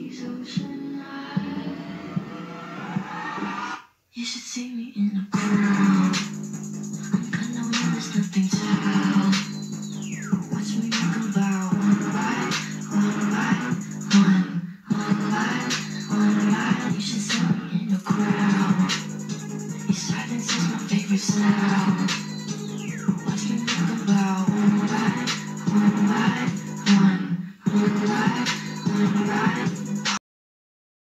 You should see me in a crowd. I'm kinda weird, there's nothing to help. Watch me make a bow. One by one. You should see me in a crowd. Your silence is my favorite sound.